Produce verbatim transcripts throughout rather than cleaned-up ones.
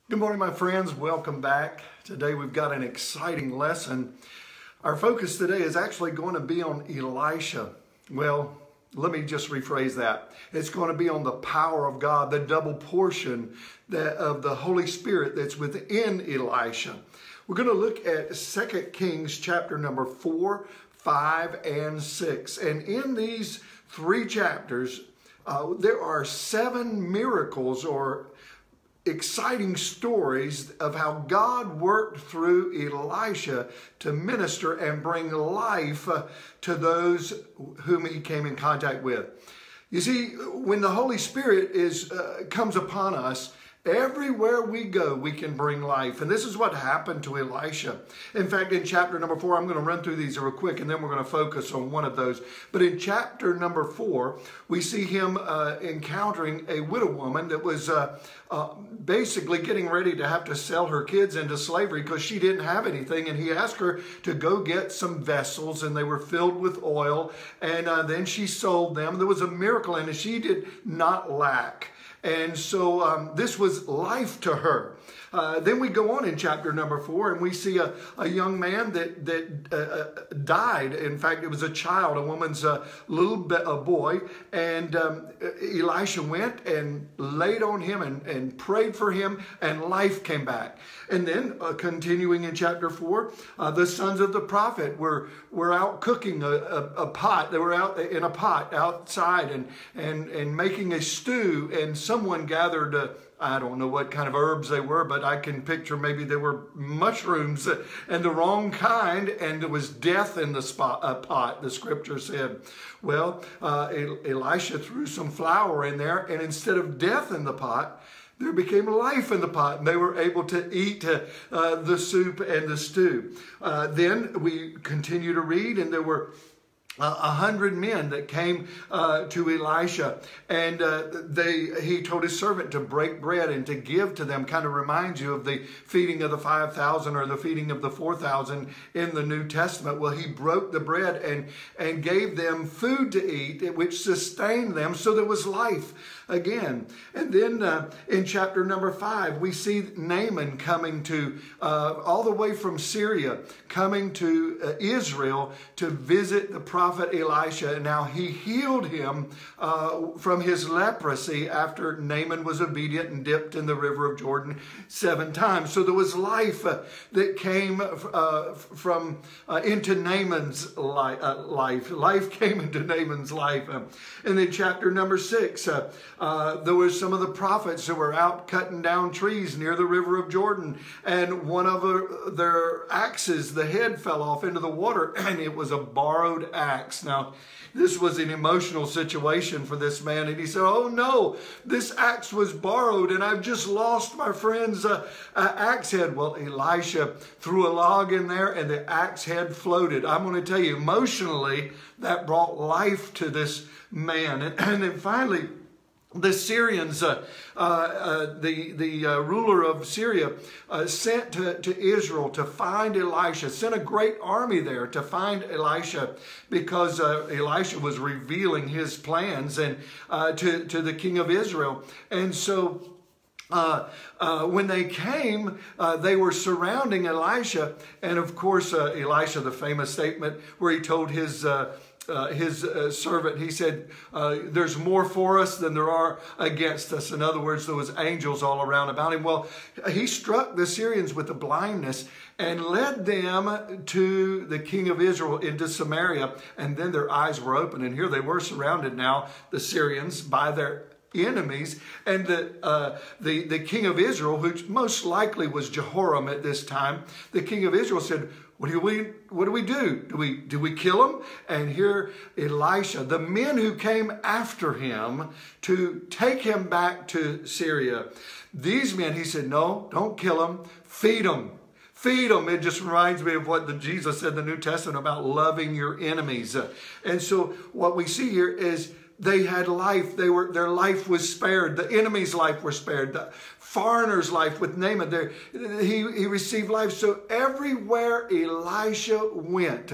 Good morning, my friends. Welcome back. Today we've got an exciting lesson. Our focus today is actually going to be on Elisha. Well, let me just rephrase that. It's going to be on the power of God, the double portion that, of the Holy Spirit that's within Elisha. We're going to look at Second Kings chapter number four, five, and six. And in these three chapters, uh, there are seven miracles or exciting stories of how God worked through Elisha to minister and bring life uh, to those whom he came in contact with. You see, when the Holy Spirit is uh, comes upon us, everywhere we go, we can bring life. And this is what happened to Elisha. In fact, in chapter number four, I'm going to run through these real quick, and then we're going to focus on one of those. But in chapter number four, we see him uh, encountering a widow woman that was uh, uh, basically getting ready to have to sell her kids into slavery because she didn't have anything. And he asked her to go get some vessels, and they were filled with oil. And uh, then she sold them. There was a miracle in it. She did not lack. And so um, this was life to her. Uh, then we go on in chapter number four, and we see a, a young man that, that uh, died. In fact, it was a child, a woman's uh, little a boy. And um, Elisha went and laid on him and, and prayed for him, and life came back. And then uh, continuing in chapter four, uh, the sons of the prophet were, were out cooking a, a, a pot. They were out in a pot outside and, and, and making a stew, and someone gathered a I don't know what kind of herbs they were, but I can picture maybe they were mushrooms and the wrong kind, and there was death in the spot, uh, pot, the scripture said. Well, uh, Elisha threw some flour in there, and instead of death in the pot, there became life in the pot, and they were able to eat uh, uh, the soup and the stew. Uh, then we continue to read, and there were Uh, a hundred men that came uh, to Elisha, and uh, they he told his servant to break bread and to give to them. Kind of reminds you of the feeding of the five thousand or the feeding of the four thousand in the New Testament. Well, he broke the bread and, and gave them food to eat, which sustained them, so there was life again. And then uh, in chapter number five, we see Naaman coming to, uh, all the way from Syria, coming to uh, Israel to visit the prophet Elisha. And now he healed him uh, from his leprosy after Naaman was obedient and dipped in the river of Jordan seven times. So there was life uh, that came uh, from uh, into Naaman's li uh, life. Life came into Naaman's life. Uh, and then chapter number six, uh, Uh, there were some of the prophets who were out cutting down trees near the river of Jordan, and one of uh, their axes, the head fell off into the water, and it was a borrowed axe. Now, this was an emotional situation for this man, and he said, oh no, this axe was borrowed, and I've just lost my friend's uh, uh, axe head. Well, Elisha threw a log in there, and the axe head floated. I'm going to tell you, emotionally, that brought life to this man. And, and then finally, the Syrians, uh, uh, uh, the, the uh, ruler of Syria, uh, sent to, to Israel to find Elisha, sent a great army there to find Elisha, because uh, Elisha was revealing his plans and uh, to, to the king of Israel. And so Uh, uh, when they came, uh, they were surrounding Elisha. And of course, uh, Elisha, the famous statement where he told his uh, Uh, his uh, servant, he said, uh, there's more for us than there are against us. In other words, there was angels all around about him. Well, he struck the Syrians with a blindness and led them to the king of Israel into Samaria. And then their eyes were open, and here they were surrounded now, the Syrians, by their enemies. And the, uh, the, the king of Israel, who most likely was Jehoram at this time, the king of Israel said, What do we what do we do? Do we do we kill him? And here Elisha, the men who came after him to take him back to Syria, these men, he said, no, don't kill him, feed them. Feed them. It just reminds me of what the, Jesus said in the New Testament about loving your enemies. And so what we see here is they had life. They were, their life was spared. The enemy's life was spared. The foreigner's life with Naaman, there, he, he received life. So everywhere Elisha went,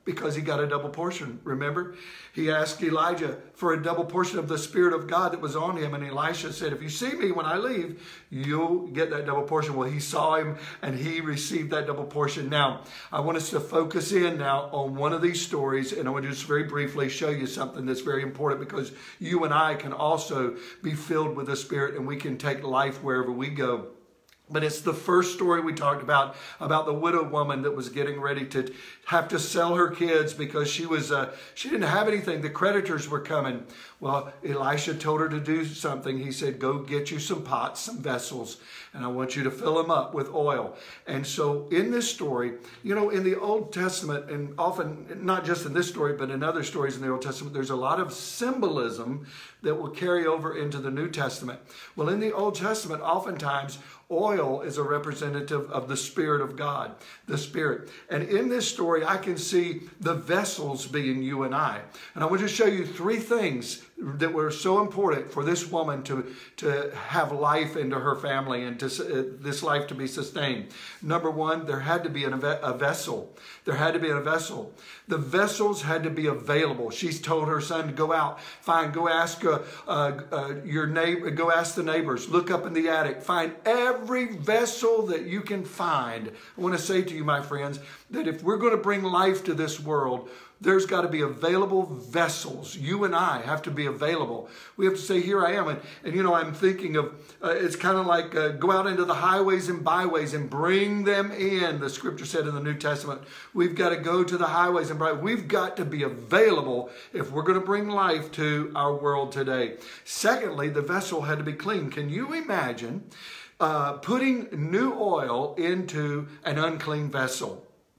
Because he got a double portion. Remember, he asked Elijah for a double portion of the Spirit of God that was on him. And Elisha said, if you see me when I leave, you'll get that double portion. Well, he saw him and he received that double portion. Now, I want us to focus in now on one of these stories. And I want to just very briefly show you something that's very important, because you and I can also be filled with the Spirit and we can take life wherever we go. But it's the first story we talked about, about the widow woman that was getting ready to have to sell her kids because she was uh, she didn't have anything. The creditors were coming. Well, Elisha told her to do something. He said, go get you some pots, some vessels, and I want you to fill them up with oil. And so in this story, you know, in the Old Testament, and often, not just in this story, but in other stories in the Old Testament, there's a lot of symbolism that will carry over into the New Testament. Well, in the Old Testament, oftentimes, oil is a representative of the Spirit of God, the Spirit. And in this story, I can see the vessels being you and I. And I want to show you three things that were so important for this woman to, to have life into her family and to uh, this life to be sustained. Number one, there had to be an, a vessel. There had to be a vessel. The vessels had to be available. She's told her son to go out, fine, go ask uh, uh, uh, your neighbor, go ask the neighbors, look up in the attic, find every vessel that you can find. I want to say to you, my friends, that if we're going to bring life to this world, there's got to be available vessels. You and I have to be available. We have to say, here I am. And, and you know, I'm thinking of, uh, it's kind of like uh, go out into the highways and byways and bring them in. The scripture said in the New Testament, we've got to go to the highways and byways. We've got to be available if we're going to bring life to our world today. Secondly, the vessel had to be clean. Can you imagine uh, putting new oil into an unclean vessel?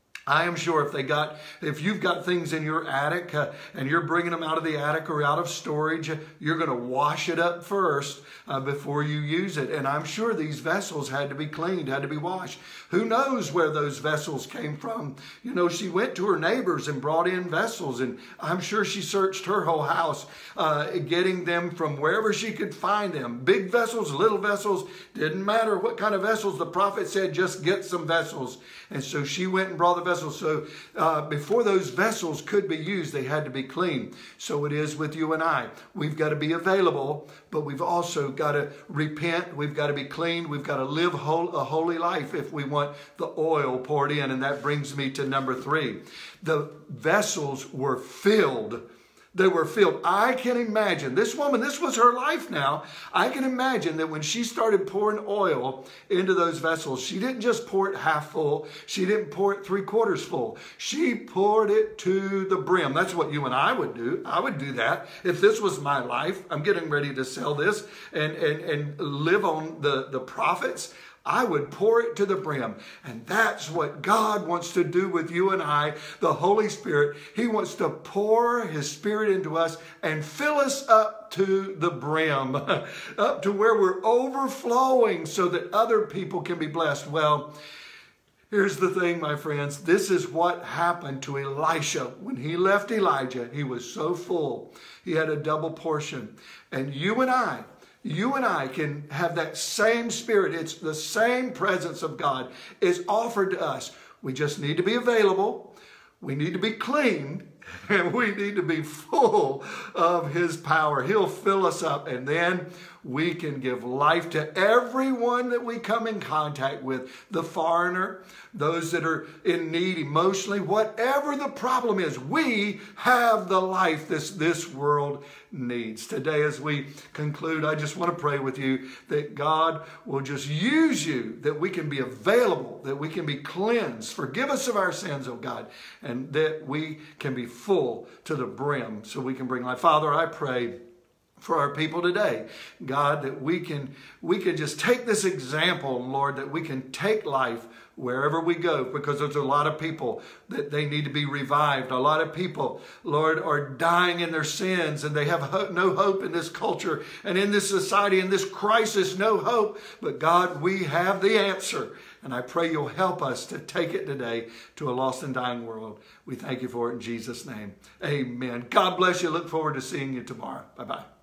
I am sure if they got, if you've got things in your attic uh, and you're bringing them out of the attic or out of storage, you're going to wash it up first uh, before you use it. And I'm sure these vessels had to be cleaned, had to be washed. Who knows where those vessels came from? You know, she went to her neighbors and brought in vessels, and I'm sure she searched her whole house, uh, getting them from wherever she could find them. Big vessels, little vessels, didn't matter what kind of vessels. The prophet said, just get some vessels. And so she went and brought the vessels. So uh, before those vessels could be used, they had to be clean. So it is with you and I. We've got to be available, but we've also got to repent. We've got to be clean. We've got to live whole, a holy life if we want the oil poured in. And that brings me to number three. The vessels were filled. They were filled. I can imagine, this woman, this was her life now. I can imagine that when she started pouring oil into those vessels, she didn't just pour it half full. She didn't pour it three quarters full. She poured it to the brim. That's what you and I would do. I would do that. If this was my life, I'm getting ready to sell this and, and, and live on the, the profits, I would pour it to the brim. And that's what God wants to do with you and I, the Holy Spirit. He wants to pour His Spirit into us and fill us up to the brim, up to where we're overflowing so that other people can be blessed. Well, here's the thing, my friends. This is what happened to Elisha. When he left Elijah, he was so full. He had a double portion. And you and I, You and I can have that same Spirit. It's the same presence of God is offered to us. We just need to be available. We need to be clean. And we need to be full of His power. He'll fill us up, and then we can give life to everyone that we come in contact with. The foreigner, those that are in need emotionally, whatever the problem is, we have the life this, this world needs. Today, as we conclude, I just want to pray with you that God will just use you, that we can be available, that we can be cleansed. Forgive us of our sins, oh God, and that we can be full to the brim so we can bring life. Father, I pray for our people today, God, that we can we can just take this example, Lord, that we can take life wherever we go, because there's a lot of people that they need to be revived. A lot of people, Lord, are dying in their sins, and they have ho- no hope in this culture and in this society, in this crisis, no hope. But God, we have the answer. And I pray you'll help us to take it today to a lost and dying world. We thank you for it in Jesus' name. Amen. God bless you. Look forward to seeing you tomorrow. Bye-bye.